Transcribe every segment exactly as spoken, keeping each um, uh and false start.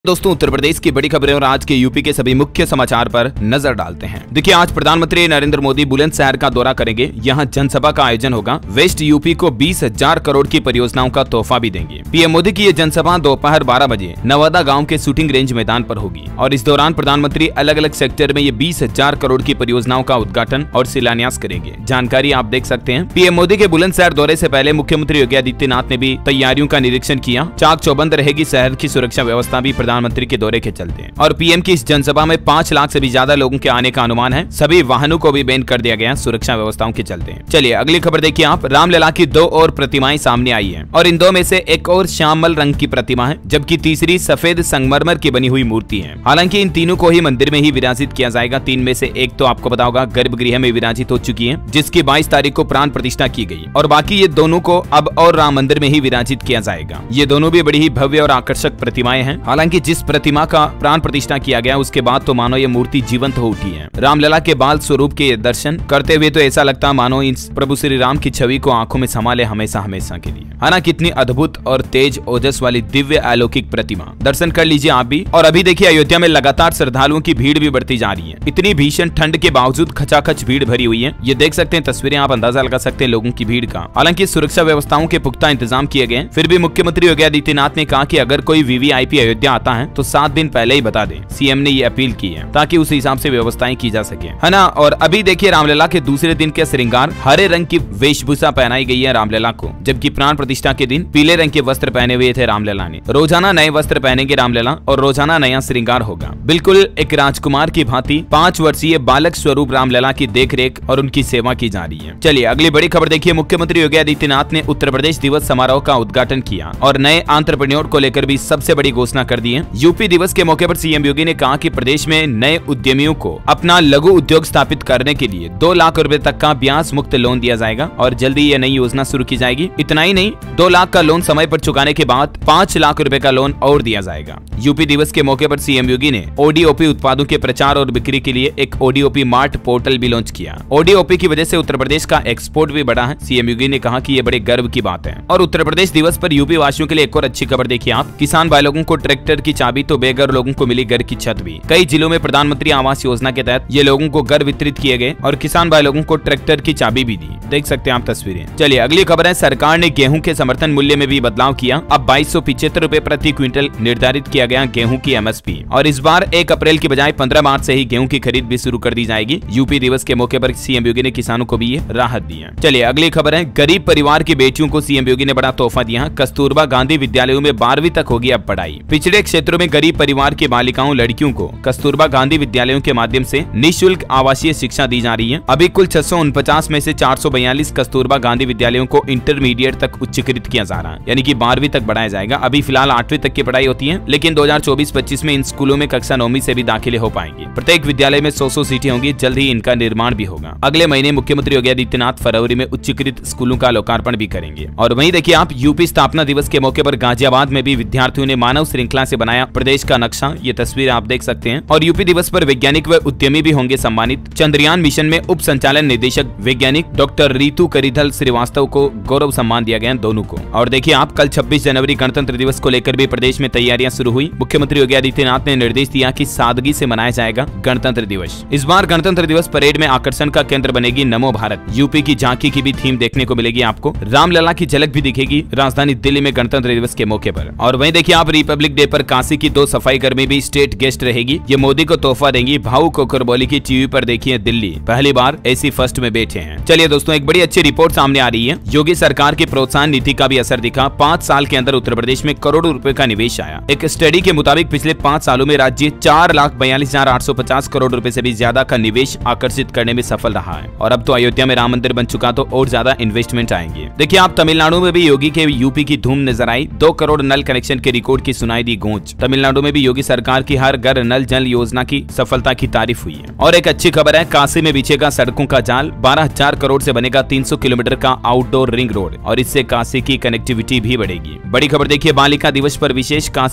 दोस्तों, उत्तर प्रदेश की बड़ी खबरें और आज के यूपी के सभी मुख्य समाचार पर नजर डालते हैं। देखिए, आज प्रधानमंत्री नरेंद्र मोदी बुलंदशहर का दौरा करेंगे। यहां जनसभा का आयोजन होगा। वेस्ट यूपी को बीस हजार करोड़ की परियोजनाओं का तोहफा भी देंगे। पीएम मोदी की ये जनसभा दोपहर बारह बजे नवादा गांव के शूटिंग रेंज मैदान पर होगी और इस दौरान प्रधानमंत्री अलग अलग सेक्टर में ये बीस हजार करोड़ की परियोजनाओं का उद्घाटन और शिलान्यास करेंगे। जानकारी आप देख सकते हैं। पीएम मोदी के बुलंदशहर दौरे से पहले मुख्यमंत्री योगी आदित्यनाथ ने भी तैयारियों का निरीक्षण किया। चाक चौबंद रहेगी शहर की सुरक्षा व्यवस्था भी प्रधानमंत्री के दौरे के चलते हैं। और पीएम की इस जनसभा में पांच लाख से भी ज्यादा लोगों के आने का अनुमान है। सभी वाहनों को भी बैन कर दिया गया सुरक्षा व्यवस्थाओं के चलते हैं। चलिए अगली खबर देखिए आप। रामलला की दो और प्रतिमाएं सामने आई है और इन दो में से एक और श्यामल रंग की प्रतिमा है, जबकि तीसरी सफेद संगमरमर की बनी हुई मूर्ति है। हालांकि इन तीनों को ही मंदिर में ही विराजित किया जाएगा। तीन में से एक तो आपको पता होगा गर्भगृह में विराजित हो चुकी है, जिसकी बाईस तारीख को प्राण प्रतिष्ठा की गई और बाकी ये दोनों को अब और राम मंदिर में ही विराजित किया जाएगा। ये दोनों भी बड़ी ही भव्य और आकर्षक प्रतिमाएं हैं। हालांकि जिस प्रतिमा का प्राण प्रतिष्ठा किया गया उसके बाद तो मानो ये मूर्ति जीवंत हो उठी है। रामलला के बाल स्वरूप के दर्शन करते हुए तो ऐसा लगता मानो इन प्रभु श्री राम की छवि को आंखों में समा ले हमेशा हमेशा के लिए। है ना, कितनी अद्भुत और तेज ओजस वाली दिव्य अलौकिक प्रतिमा। दर्शन कर लीजिए आप भी। और अभी देखिए, अयोध्या में लगातार श्रद्धालुओं की भीड़ भी बढ़ती जा रही है। इतनी भीषण ठंड के बावजूद खचाखच भीड़ भरी हुई है। ये देख सकते हैं तस्वीरें, आप अंदाजा लगा सकते हैं लोगों की भीड़ का। हालांकि सुरक्षा व्यवस्थाओं के पुख्ता इंतजाम किए गए, फिर भी मुख्यमंत्री योगी आदित्यनाथ ने कहा कि अगर कोई वीवीआईपी अयोध्या आता है तो सात दिन पहले ही बता दे। सीएम ने ये अपील की है ताकि उस हिसाब से व्यवस्थाएं की जा सके, है ना। और अभी देखिए, रामलला के दूसरे दिन के श्रृंगार हरे रंग की वेशभूषा पहनाई गई है रामलला को, जबकि प्राण प्रतिष्ठा के दिन पीले रंग के वस्त्र पहने हुए थे रामलला ने। रोजाना नए वस्त्र पहनेंगे रामलला और रोजाना नया श्रृंगार होगा। बिल्कुल एक राजकुमार की भांति पांच वर्षीय बालक स्वरूप रामलला की देखरेख और उनकी सेवा की जा रही है। चलिए अगली बड़ी खबर देखिए। मुख्यमंत्री योगी आदित्यनाथ ने उत्तर प्रदेश दिवस समारोह का उद्घाटन किया और नए एंटरप्रेन्योर को लेकर भी सबसे बड़ी घोषणा कर दी है। यूपी दिवस के मौके पर सीएम योगी ने कहा कि प्रदेश में नए उद्यमियों को अपना लघु उद्योग स्थापित करने के लिए दो लाख रुपए तक का ब्याज मुक्त लोन दिया जाएगा और जल्दी यह नई योजना शुरू की जाएगी। इतना ही नहीं, दो लाख का लोन समय पर चुकाने के बाद पाँच लाख रुपए का लोन और दिया जाएगा। यूपी दिवस के मौके पर सीएम योगी ने ओडीओपी उत्पादों के प्रचार और बिक्री के लिए एक ओडीओपी मार्ट पोर्टल भी लॉन्च किया। ओडीओपी की वजह से उत्तर प्रदेश का एक्सपोर्ट भी बढ़ा है। सीएम योगी ने कहा कि यह बड़े गर्व की बात है। और उत्तर प्रदेश दिवस पर यूपी वासियों के लिए एक और अच्छी खबर देखिए आप। किसान भाई लोगों को ट्रैक्टर की चाबी तो बेघर लोगों को मिली घर की छत भी। कई जिलों में प्रधानमंत्री आवास योजना के तहत ये लोगों को घर वितरित किए गए और किसान भाई लोगों को ट्रैक्टर की चाबी भी दी। देख सकते हैं आप तस्वीरें। चलिए अगली खबर है। सरकार ने गेहूं के समर्थन मूल्य में भी बदलाव किया। अब बाईस सौ पिछहत्तर रूपए प्रति क्विंटल निर्धारित किया गया गेहूं की एमएसपी और इस बार एक अप्रैल की बजाय पंद्रह मार्च से ही गेहूं की खरीद भी शुरू कर दी जाएगी। यूपी दिवस के मौके पर सीएम योगी ने किसानों को भी ये राहत दी है। चलिए अगली खबर है। गरीब परिवार की बेटियों को सीएम योगी ने बड़ा तोहफा दिया। कस्तूरबा गांधी विद्यालयों में बारहवीं तक होगी अब पढ़ाई। पिछड़े क्षेत्रों में गरीब परिवार की बालिकाओं लड़कियों को कस्तूरबा गांधी विद्यालयों के माध्यम से निःशुल्क आवासीय शिक्षा दी जा रही है। अभी कुल छह सौ उनपचास में से चार सौ बयालीस कस्तूरबा गांधी विद्यालयों को इंटरमीडिएट तक उच्चीकृत किया जा रहा है, यानी कि बारहवीं तक बढ़ाया जाएगा। अभी फिलहाल आठवीं तक की पढ़ाई होती है, लेकिन दो हजार चौबीस पच्चीस में इन स्कूलों में कक्षा नौवीं से भी दाखिले हो पाएंगे। प्रत्येक विद्यालय में सौ सौ सीटें होंगी। जल्द ही इनका निर्माण भी होगा। अगले महीने मुख्यमंत्री योगी आदित्यनाथ फरवरी में उच्चीकृत स्कूलों का लोकार्पण भी करेंगे। और वहीं देखिए आप, यूपी स्थापना दिवस के मौके पर गाजियाबाद में भी विद्यार्थियों ने मानव श्रृंखला से बनाया प्रदेश का नक्शा। ये तस्वीर आप देख सकते हैं। और यूपी दिवस पर वैज्ञानिक व उद्यमी भी होंगे सम्मानित। चंद्रयान मिशन में उप संचालन निदेशक वैज्ञानिक डॉक्टर रीतू करिधल श्रीवास्तव को गौरव सम्मान दिया गया दोनों को। और देखिए आप, कल छब्बीस जनवरी गणतंत्र दिवस को लेकर भी प्रदेश में तैयारियां शुरू हुई। मुख्यमंत्री योगी आदित्यनाथ ने निर्देश दिया कि सादगी से मनाया जाएगा गणतंत्र दिवस। इस बार गणतंत्र दिवस परेड में आकर्षण का केंद्र बनेगी नमो भारत। यूपी की झांकी की भी थीम देखने को मिलेगी आपको। रामलला की झलक भी दिखेगी राजधानी दिल्ली में गणतंत्र दिवस के मौके पर। और वहीं देखिए आप, रिपब्लिक डे पर काशी की दो सफाई कर्मी भी स्टेट गेस्ट रहेगी। ये मोदी को तोहफा देंगी। भाऊ कोकरबोली की टीवी पर देखिए दिल्ली पहली बार एसी फर्स्ट में बैठे हैं। चलिए दोस्तों, एक बड़ी अच्छी रिपोर्ट सामने आ रही है। योगी सरकार की प्रोत्साहन नीति का भी असर दिखा। पाँच साल के अंदर उत्तर प्रदेश में करोड़ों रुपए का निवेश आया। एक स्टडी के मुताबिक पिछले पाँच सालों में राज्य चार लाख बयालीस हजार आठ सौ पचास करोड़ रुपए से भी ज्यादा का निवेश आकर्षित करने में सफल रहा है। और अब तो अयोध्या में राम मंदिर बन चुका, तो और ज्यादा इन्वेस्टमेंट आएंगे। देखिए आप, तमिलनाडु में भी योगी के यूपी की धूम नजर आई। दो करोड़ नल कनेक्शन के रिकॉर्ड की सुनाई दी गूंज। तमिलनाडु में भी योगी सरकार की हर घर नल जल योजना की सफलता की तारीफ हुई है। और एक अच्छी खबर है, काशी में बिछेगा सड़कों का जाल। बारह हजार करोड़ से बनेगा तीन सौ किलोमीटर का आउटडोर रिंग रोड और इससे काशी की कनेक्टिविटी भी बढ़ेगी। बड़ी खबर देखिए, बालिका दिवस पर विशेष, काशी में बेटियों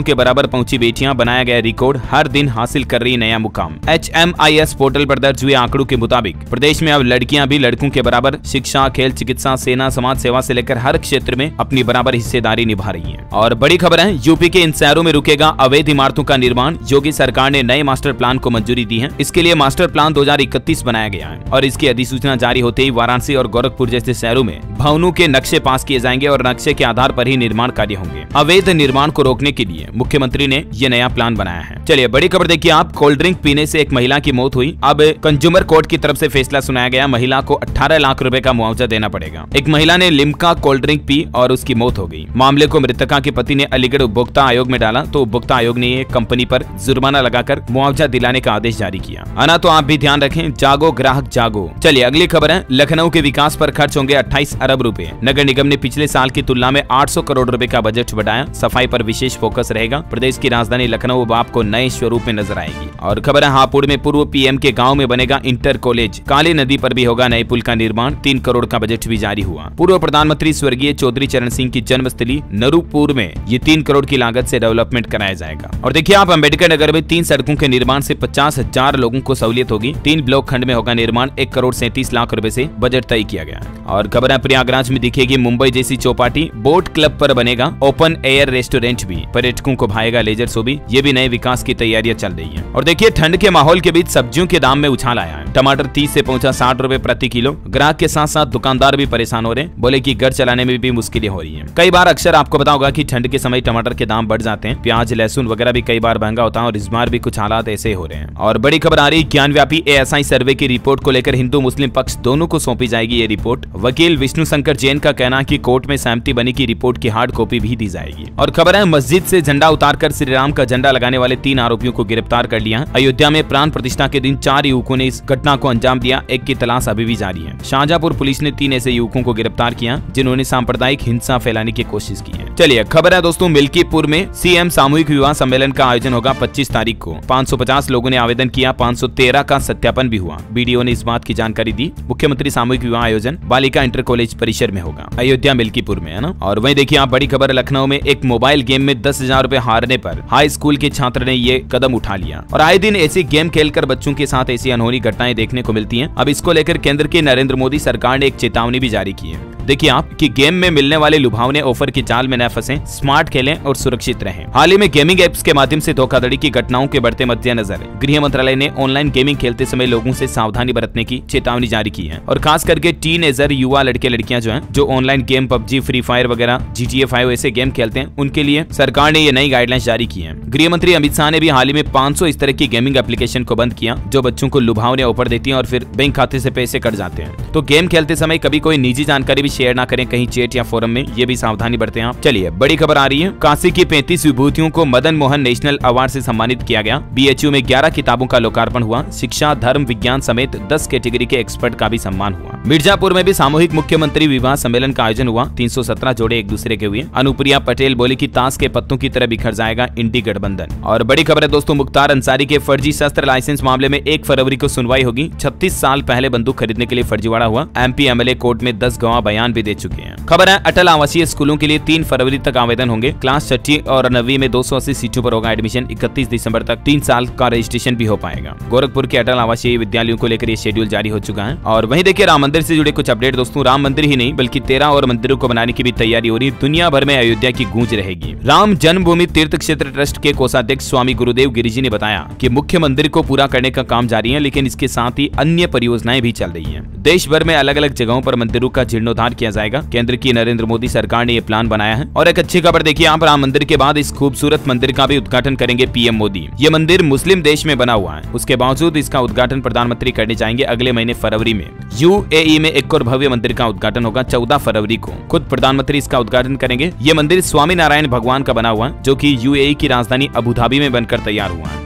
बच्चों के बराबर पहुंची बेटियां, बनाया गया रिकॉर्ड, हर दिन हासिल कर रही नया मुकाम। H M I S portal पर दर्ज हुए आंकड़ों के मुताबिक प्रदेश में अब लड़कियां भी लड़कों के बराबर शिक्षा, खेल, चिकित्सा, सेना, समाज सेवा से लेकर हर क्षेत्र में अपनी बराबर हिस्सेदारी निभा रही हैं। और बड़ी खबर है, यूपी के इन शहरों में रुकेगा अवैध इमारतों का निर्माण। योगी सरकार ने नए मास्टर प्लान को मंजूरी दी है। इसके लिए मास्टर प्लान दो हजार इकतीस बनाया गया है और इसकी अधिसूचना जारी होते ही वाराणसी और गोरखपुर जैसे शहरों में भवनों के नक्शे पास किए जाएंगे और नक्शे के आधार पर ही निर्माण कार्य होंगे। अवैध निर्माण को रोकने के लिए मुख्यमंत्री ने ये नया प्लान बनाया है। चलिए बड़ी खबर देखिए आप, कोल्ड ड्रिंक पीने से एक महिला की मौत हुई। अब कंज्यूमर कोर्ट की तरफ से फैसला सुनाया गया। महिला को अठारह लाख रुपए का मुआवजा देना पड़ेगा। एक महिला ने लिम्का कोल्ड ड्रिंक पी और उसकी मौत हो गई। मामले को मृतका के पति ने अलीगढ़ उपभोक्ता आयोग में डाला तो उपभोक्ता आयोग ने ये कंपनी पर जुर्माना लगाकर मुआवजा दिलाने का आदेश जारी किया। आना तो आप भी ध्यान रखें, जागो ग्राहक जागो। चलिए अगली खबर है, लखनऊ के विकास पर खर्च होंगे अट्ठाईस अरब रुपए। नगर निगम ने पिछले साल की तुलना में आठ सौ करोड़ रुपए का बजट बढ़ाया। सफाई पर विशेष फोकस रहेगा। प्रदेश की राजधानी लखनऊ अब आपको नए स्वरूप में नजर आएगी। और खबर है, हापुड़ में पूर्व पी एम के गाँव में बनेगा इंटर कॉलेज। काली नदी पर भी होगा नए पुल का निर्माण। तीन करोड़ का बजट भी जारी हुआ। पूर्व प्रधानमंत्री स्वर्गीय चौधरी चरण सिंह की जन्मस्थली नरूपुर में ये तीन करोड़ की लागत से डेवलपमेंट कराया जाएगा। और देखिए आप, अम्बेडकर नगर में तीन सड़कों के निर्माण से पचास हजार लोगों को सहूलियत होगी। तीन ब्लॉक खंड में होगा निर्माण। एक करोड़ सैंतीस लाख रुपए से बजट तय किया गया। और खबर है, प्रयागराज में दिखेगी मुंबई जैसी चौपाटी। बोट क्लब पर बनेगा ओपन एयर रेस्टोरेंट भी। पर्यटकों को भाएगा लेजर शो भी। ये भी नए विकास की तैयारियां चल रही है। और देखिए ठंड के माहौल के बीच सब्जियों के दाम में उछाल आया है। टमाटर तीस से पहुंचा साठ रुपए प्रति किलो। ग्राहक के साथ साथ दुकानदार भी परेशान हो रहे हैं। बोले कि घर चलाने में भी मुश्किलें हो रही हैं। कई बार अक्सर आपको पता होगा कि ठंड के समय टमाटर के दाम बढ़ जाते हैं। प्याज, लहसुन वगैरह भी कई बार महंगा होता है और इस बार भी कुछ हालात ऐसे हो रहे हैं। और बड़ी खबर आ रही, ज्ञानव्यापी ए एस आई सर्वे की रिपोर्ट को लेकर हिंदू मुस्लिम पक्ष दोनों को सौंपी जाएगी ये रिपोर्ट। वकील विष्णु शंकर जैन का कहना है कि कोर्ट में सहमति बनी की रिपोर्ट की हार्ड कॉपी भी दी जाएगी। और खबर है, मस्जिद से झंडा उतारकर श्री राम का झंडा लगाने वाले तीन आरोपियों को गिरफ्तार कर लिया। अयोध्या में प्राण प्रतिष्ठा के दिन चार युवकों ने इस घटना को अंजाम दिया। एक की तलाश अभी भी जारी है। शाहजहांपुर पुलिस ने तीन ऐसे युवकों को गिरफ्तार किया जिन्होंने सांप्रदायिक हिंसा फैलाने की कोशिश की है। चलिए खबर है दोस्तों, मिल्कीपुर में सीएम सामूहिक विवाह सम्मेलन का आयोजन होगा पच्चीस तारीख को। पाँच सौ पचास लोगों ने आवेदन किया। पाँच सौ तेरह का सत्यापन भी हुआ। बीडीओ ने इस बात की जानकारी दी। मुख्यमंत्री सामूहिक विवाह आयोजन बालिका इंटर कॉलेज परिसर में होगा, अयोध्या मिल्कीपुर में, है ना। और वहीं देखिए आप, बड़ी खबर, लखनऊ में एक मोबाइल गेम में दस हजार रूपए हारने पर हाई स्कूल के छात्र ने ये कदम उठा लिया। और आए दिन ऐसी गेम खेलकर बच्चों के साथ ऐसी अनहोनी घटनाएं देखने को मिलती हैं। अब इसको लेकर केंद्र की नरेंद्र मोदी सरकार ने एक चेतावनी भी जारी की है। देखिए आप कि गेम में मिलने वाले लुभावने ऑफर की जाल में न फंसें, स्मार्ट खेलें और सुरक्षित रहें। हाल ही में गेमिंग एप्स के माध्यम से धोखाधड़ी की घटनाओं के बढ़ते मद्देनजर गृह मंत्रालय ने ऑनलाइन गेमिंग खेलते समय लोगों से सावधानी बरतने की चेतावनी जारी की है। और खास करके टीनेजर युवा लड़के लड़कियां जो हैं, जो online game PUBG, free fire वगैरह, जी टी ए फाइव ऐसे गेम खेलते हैं, उनके लिए सरकार ने ये नई गाइडलाइंस जारी की है। गृह मंत्री अमित शाह ने भी हाल ही में पाँच सौ इस तरह की गेमिंग एप्लीकेशन को बंद किया जो बच्चों को लुभावने ऑफर देती है और फिर बैंक खाते से पैसे कट जाते हैं। तो गेम खेलते समय कभी कोई निजी जानकारी भी शेयर ना करें कहीं चैट या फोरम में, ये भी सावधानी बरतें आप। चलिए बड़ी खबर आ रही है, काशी की पैंतीस विभूतियों को मदन मोहन नेशनल अवार्ड से सम्मानित किया गया। बी एच यू में ग्यारह किताबों का लोकार्पण हुआ। शिक्षा, धर्म, विज्ञान समेत दस कैटेगरी के एक्सपर्ट का भी सम्मान हुआ। मिर्जापुर में भी सामूहिक मुख्यमंत्री विवाह सम्मेलन का आयोजन हुआ। तीन सौ सत्रह जोड़े एक दूसरे के हुए। अनुप्रिया पटेल बोली कि ताश के पत्तों की तरह बिखर जाएगा इंडी गठबंधन। और बड़ी खबर है दोस्तों, मुख्तार अंसारी के फर्जी शस्त्र लाइसेंस मामले में एक फरवरी को सुनवाई होगी। छत्तीस साल पहले बंदूक खरीदने के लिए फर्जीवाड़ा हुआ। एमपी एमएलए कोर्ट में दस गवाह बयान भी दे चुके हैं। खबर है, अटल आवासीय स्कूलों के लिए तीन फरवरी तक आवेदन होंगे। क्लास छठी और नवीं में दो सौ अस्सी सीटों पर होगा एडमिशन। इकतीस दिसंबर तक तीन साल का रजिस्ट्रेशन भी हो पाएगा। गोरखपुर के अटल आवासीय विद्यालयों को लेकर ये शेड्यूल जारी हो चुका है। और वहीं देखिए राम मंदिर से जुड़े कुछ अपडेट दोस्तों। राम मंदिर ही नहीं बल्कि तेरह और मंदिरों को बनाने की भी तैयारी हो रही। दुनिया भर में अयोध्या की गूंज रहेगी। राम जन्मभूमि तीर्थ क्षेत्र ट्रस्ट के कोषाध्यक्ष स्वामी गुरुदेव गिरिजी ने बताया कि मुख्य मंदिर को पूरा करने का काम जारी है, लेकिन इसके साथ ही अन्य परियोजनाएं भी चल रही हैं। देश भर में अलग अलग जगहों पर मंदिरों का जीर्णोद्धार किया जाएगा। केंद्र की नरेंद्र मोदी सरकार ने ये प्लान बनाया है। और एक अच्छी खबर देखिए आप, राम मंदिर के बाद इस खूबसूरत मंदिर का भी उद्घाटन करेंगे पीएम मोदी। ये मंदिर मुस्लिम देश में बना हुआ है, उसके बावजूद इसका उद्घाटन प्रधानमंत्री करने जाएंगे अगले महीने फरवरी में। यूएई में एक और भव्य मंदिर का उद्घाटन होगा चौदह फरवरी को। खुद प्रधानमंत्री इसका उद्घाटन करेंगे। ये मंदिर स्वामी नारायण भगवान का बना हुआ है, जो कि यूएई की राजधानी अबू धाबी में बनकर तैयार हुआ है।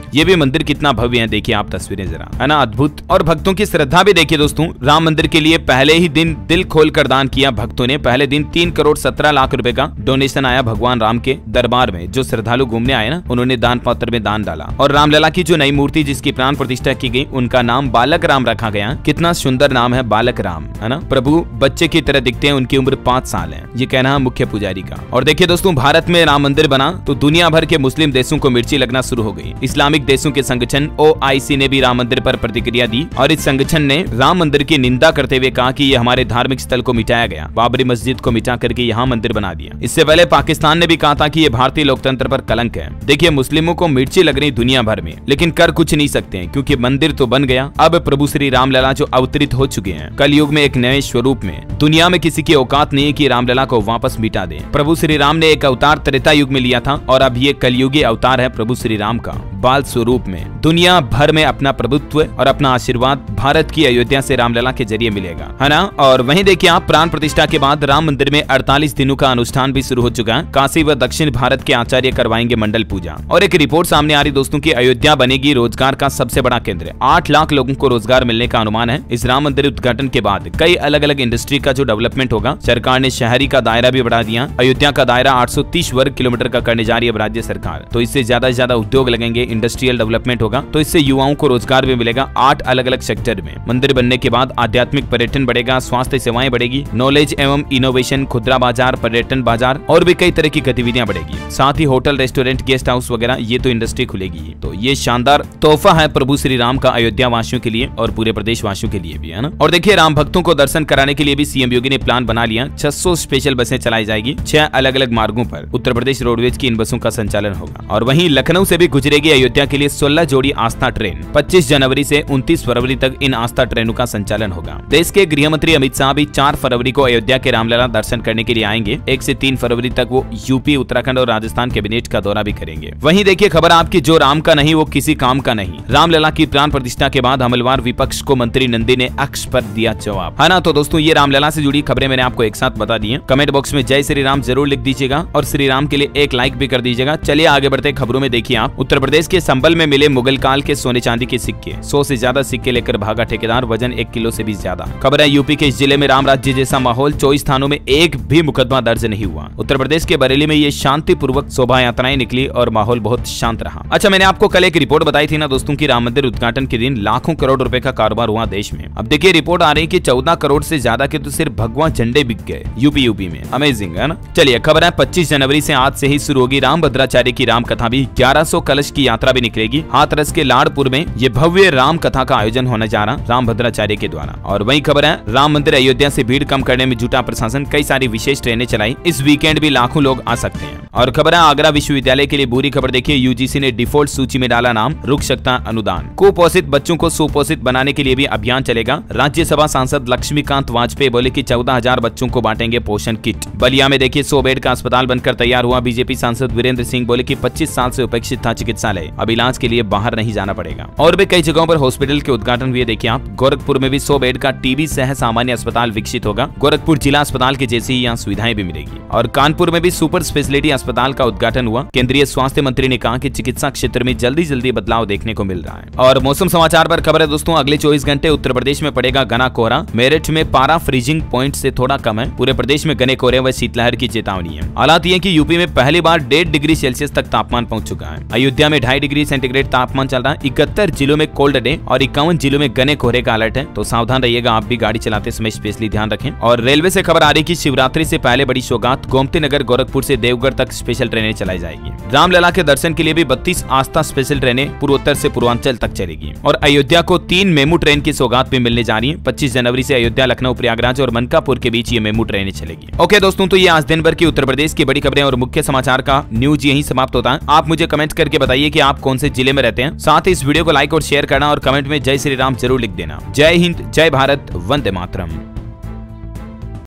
ये भी मंदिर कितना भव्य है, देखिए आप तस्वीरें जरा, है ना, अद्भुत। और भक्तों की श्रद्धा भी देखिए दोस्तों, राम मंदिर के लिए पहले ही दिन दिल खोलकर दान किया भक्तों ने। पहले दिन तीन करोड़ सत्रह लाख रुपए का डोनेशन आया भगवान राम के दरबार में। जो श्रद्धालु घूमने आए ना, उन्होंने दान पत्र में दान डाला। और रामलला की जो नई मूर्ति जिसकी प्राण प्रतिष्ठा की गई, उनका नाम बालक राम रखा गया। कितना सुंदर नाम है, बालक राम, है ना। प्रभु बच्चे की तरह दिखते हैं, उनकी उम्र पाँच साल है, ये कहना है मुख्य पुजारी का। और देखिए दोस्तों, भारत में राम मंदिर बना तो दुनिया भर के मुस्लिम देशों को मिर्ची लगना शुरू हो गई। इस्लामिक देशों के संगठन ओ आई सी ने भी राम मंदिर पर प्रतिक्रिया दी और इस संगठन ने राम मंदिर की निंदा करते हुए कहा कि ये हमारे धार्मिक स्थल को मिटाया गया, बाबरी मस्जिद को मिटा करके यहाँ मंदिर बना दिया। इससे पहले पाकिस्तान ने भी कहा था कि ये भारतीय लोकतंत्र पर कलंक है। देखिए, मुस्लिमों को मिर्ची लग रही दुनिया भर में, लेकिन कर कुछ नहीं सकते हैं क्योंकि मंदिर तो बन गया। अब प्रभु श्री रामलला जो अवतरित हो चुके हैं कलयुग में एक नए स्वरूप में, दुनिया में किसी की औकात नहीं है कि रामलला को वापस मिटा दे। प्रभु श्री राम ने एक अवतार त्रेता युग में लिया था और अब ये कलयुगी अवतार है प्रभु श्री राम का बाल स्वरूप में। दुनिया भर में अपना प्रभुत्व और अपना आशीर्वाद भारत की अयोध्या से रामलला के जरिए मिलेगा, है ना। और वहीं देखिए आप, प्राण प्रतिष्ठा के बाद राम मंदिर में अड़तालीस दिनों का अनुष्ठान भी शुरू हो चुका है। काशी व दक्षिण भारत के आचार्य करवाएंगे मंडल पूजा। और एक रिपोर्ट सामने आ रही दोस्तों की अयोध्या बनेगी रोजगार का सबसे बड़ा केंद्र। आठ लाख लोगों को रोजगार मिलने का अनुमान है। इस राम मंदिर उद्घाटन के बाद कई अलग अलग इंडस्ट्री का जो डेवलपमेंट होगा, सरकार ने शहरी का दायरा भी बढ़ा दिया। अयोध्या का दायरा आठ सौ तीस वर्ग किलोमीटर का करने जा रही है अब राज्य सरकार। तो इससे ज्यादा से ज्यादा उद्योग लगेंगे, इंडस्ट्रियल डेवलपमेंट होगा, तो इससे युवाओं को रोजगार भी मिलेगा आठ अलग अलग सेक्टर में। मंदिर बनने के बाद आध्यात्मिक पर्यटन बढ़ेगा, स्वास्थ्य सेवाएं बढ़ेगी, नॉलेज एवं इनोवेशन, खुदरा बाजार, पर्यटन बाजार और भी कई तरह की गतिविधियां बढ़ेगी। साथ ही होटल, रेस्टोरेंट, गेस्ट हाउस वगैरह ये तो इंडस्ट्री खुलेगी। तो ये शानदार तोहफा है प्रभु श्री राम का अयोध्या वासियों के लिए और पूरे प्रदेश वासियों के लिए भी, है ना। और देखिए, राम भक्तों को दर्शन कराने के लिए भी सीएम योगी ने प्लान बना लिया। छह सौ स्पेशल बसें चलाई जाएगी छह अलग अलग मार्गों पर। उत्तर प्रदेश रोडवेज की इन बसों का संचालन होगा। और वहीं लखनऊ से भी गुजरेगी अयोध्या के लिए सोलह जोड़ी आस्था ट्रेन। पच्चीस जनवरी से उनतीस फरवरी तक इन आस्था ट्रेनों का संचालन होगा। देश के गृह मंत्री अमित शाह भी चार फरवरी को अयोध्या के रामलला दर्शन करने के लिए आएंगे। एक से तीन फरवरी तक वो यूपी, उत्तराखंड और राजस्थान कैबिनेट का दौरा भी करेंगे। वहीं देखिए खबर आपकी, जो राम का नहीं वो किसी काम का नहीं। रामलला की प्राण प्रतिष्ठा के बाद हमलवार विपक्ष को मंत्री नंदी ने अक्ष पर दिया जवाब, है ना। तो दोस्तों, ये रामलला से जुड़ी खबरें मैंने आपको एक साथ बता दी हैं। कमेंट बॉक्स में जय श्री राम जरूर लिख दीजिएगा और श्री राम के लिए एक लाइक भी कर दीजिएगा। चलिए आगे बढ़ते खबरों में। देखिए आप, उत्तर प्रदेश के संबल में मिले मुगल काल के सोने चांदी के सिक्के। सौ से ज्यादा सिक्के लेकर भागा ठेकेदार, वजन एक किलो से भी ज्यादा। खबर है, यूपी के इस जिले में राम राज्य जैसा माहौल, चौबीस थानों में एक भी मुकदमा दर्ज नहीं हुआ। उत्तर प्रदेश के बरेली में ये शांतिपूर्वक शोभा यात्राएं निकली और माहौल बहुत शांत रहा। अच्छा, मैंने आपको कल एक रिपोर्ट बताई थी ना दोस्तों की राम मंदिर उद्घाटन के दिन लाखों करोड़ रुपए का कारोबार हुआ देश में। अब देखिए रिपोर्ट आ रही है कि चौदह करोड़ से ज्यादा के तो सिर्फ भगवा झंडे बिक गए यूपी यूपी में। अमेजिंग, है ना। चलिए खबर है, पच्चीस जनवरी से आज से ही शुरू होगी राम भद्राचार्य की राम कथा भी। ग्यारह सौ कलश की यात्रा भी निकलेगी। हाथरस के लाड़पुर में ये भव्य राम कथा का आयोजन होने जा रहा राम भद्राचार्य के द्वारा। और वही खबर है, राम मंदिर अयोध्या से भीड़ कम करने में जुटा प्रशासन, कई सारी विशेष ट्रेनें चलाई। इस वीकेंड भी लाखों लोग आ सकते हैं। और खबर है, आगरा विश्वविद्यालय के लिए बुरी खबर। देखिए, यूजीसी ने डिफॉल्ट सूची में डाला नाम, रुक सकता अनुदान। कुपोषित बच्चों को सुपोषित बनाने के लिए भी अभियान चलेगा। राज्यसभा सांसद लक्ष्मीकांत वाजपेयी बोले कि चौदह हजार बच्चों को बांटेंगे पोषण किट। बलिया में देखिए सौ बेड का अस्पताल बनकर तैयार हुआ। बीजेपी सांसद वीरेंद्र सिंह बोले कि पच्चीस साल से उपेक्षित था चिकित्सालय, अब इलाज के लिए बाहर नहीं जाना पड़ेगा। और भी कई जगहों पर हॉस्पिटल के उद्घाटन हुए। देखिए आप, गोरखपुर में भी सौ बेड का टीबी सह सामान्य अस्पताल विकसित होगा। गोरखपुर जिला अस्पताल के जैसी ही यहाँ सुविधाएं भी मिलेगी। और कानपुर में भी सुपर स्पेशलिटी अस्पताल का उद्घाटन हुआ। केंद्रीय स्वास्थ्य मंत्री ने कहा कि चिकित्सा क्षेत्र में जल्दी जल्दी बदलाव देखने को मिल रहा है। और मौसम समाचार पर खबर है दोस्तों, अगले चौबीस घंटे उत्तर प्रदेश में पड़ेगा घना कोहरा। मेरठ में पारा फ्रीजिंग पॉइंट से थोड़ा कम है। पूरे प्रदेश में घने कोहरे व शीतलहर की चेतावनी है। हालात ये कि यूपी में पहली बार डेढ़ डिग्री सेल्सियस तक तापमान पहुंच चुका है। अयोध्या में ढाई डिग्री सेंटीग्रेड तापमान चल रहा है। इकहत्तर जिलों में कोल्ड डे और इक्यावन जिलों में घने कोहरे का अलर्ट है। तो सावधान रहिएगा, आप भी गाड़ी चलाते समय स्पेशली ध्यान रखें। और रेलवे से खबर आ रही है कि शिवरात्रि से पहले बड़ी सौगात, गोमती नगर गोरखपुर से देवगढ़ तक स्पेशल ट्रेनें चलाई जाएगी। रामलला के दर्शन के लिए भी बत्तीस आस्था स्पेशल ट्रेनें पूर्वोत्तर से पूर्वांचल तक चलेगी। और अयोध्या को तीन मेमू ट्रेन की सौगात भी मिलने जा रही है। पच्चीस जनवरी से अयोध्या, लखनऊ, प्रयागराज और मनकापुर के बीच ये मेमू ट्रेनें चलेगी। ओके दोस्तों, तो ये आज दिन भर की उत्तर प्रदेश की बड़ी खबरें और मुख्य समाचार का न्यूज यही समाप्त होता है। आप मुझे कमेंट करके बताइए कि आप कौन से जिले में रहते हैं। साथ ही इस वीडियो को लाइक और शेयर करना और कमेंट में जय श्री राम जरूर लिख देना। जय हिंद, जय भारत, वंदे मातरम।